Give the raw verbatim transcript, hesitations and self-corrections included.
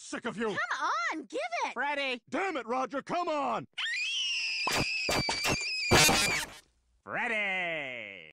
sick of you! Come on, give it! Freddy! Damn it, Roger, come on!